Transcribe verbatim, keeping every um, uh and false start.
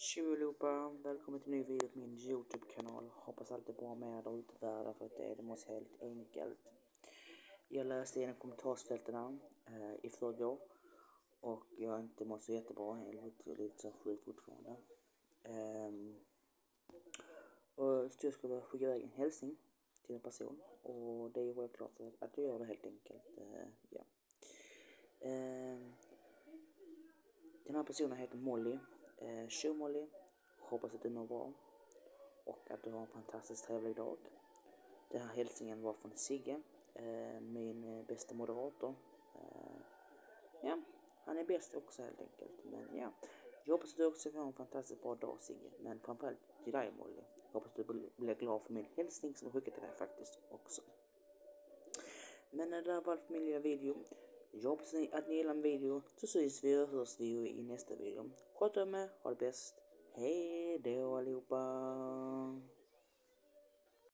Tjo allihopa, välkommen till en ny video på min YouTube-kanal. Hoppas allt är bra med er där ute i världen, för att det är det måste helt enkelt. Jag läste igenom kommentarsfälten eh, i förrgår och jag inte mått så jättebra, jag är lite så sjuk fortfarande. Um, och så jag skulle skicka iväg en hälsning till en person, och det är ju klart att jag gör det helt enkelt. Uh, ja. um, Den här personen heter Molly. Eh, Tjo Molly, hoppas att du mår bra och att du har en fantastiskt trevlig dag. Den här hälsningen var från Sigge, eh, min eh, bästa moderator. Eh, ja, han är bäst också helt enkelt. Men ja, jag hoppas att du också får en fantastiskt bra dag, Sigge. Men framförallt till dig, Molly. Jag hoppas att du blir glad för min hälsning som jag skickade till dig faktiskt också. Men det där var min lilla video. Jag hoppas att ni gillar en video, så syns vi och hörs vi i nästa video. Sköt om er, ha det bäst. Hej då!